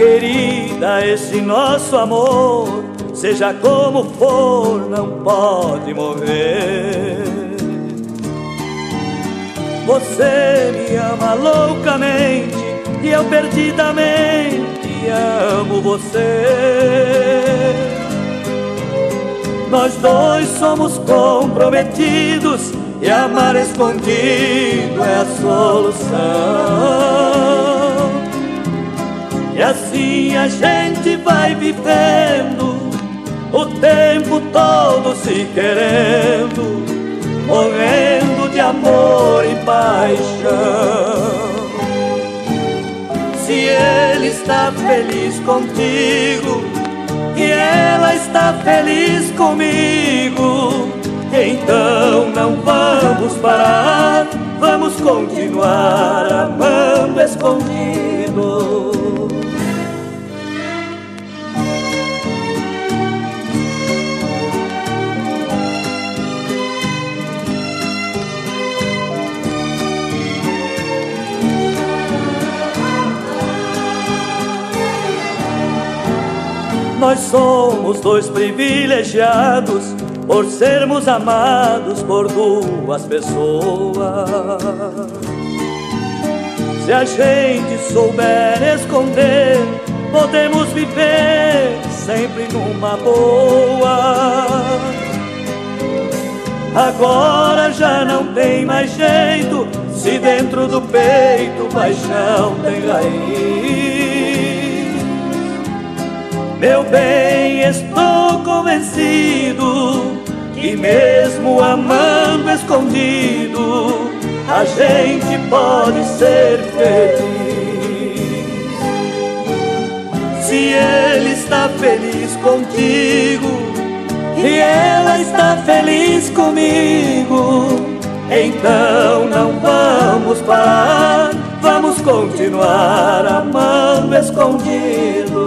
querida, esse nosso amor, seja como for, não pode morrer. Você me ama loucamente e eu perdidamente amo você. Nós dois somos comprometidos e amar escondido é a solução. E assim a gente vai vivendo o tempo todo se querendo, morrendo de amor e paixão. Se ele está feliz contigo e ela está feliz comigo, então não vamos parar, vamos continuar amando escondido. Nós somos dois privilegiados por sermos amados por duas pessoas. Se a gente souber esconder, podemos viver sempre numa boa. Agora já não tem mais jeito, se dentro do peito paixão tem raiz. Meu bem, estou convencido que mesmo amando escondido, a gente pode ser feliz. Se ele está feliz contigo e ela está feliz comigo, então não vamos parar, vamos continuar amando escondido.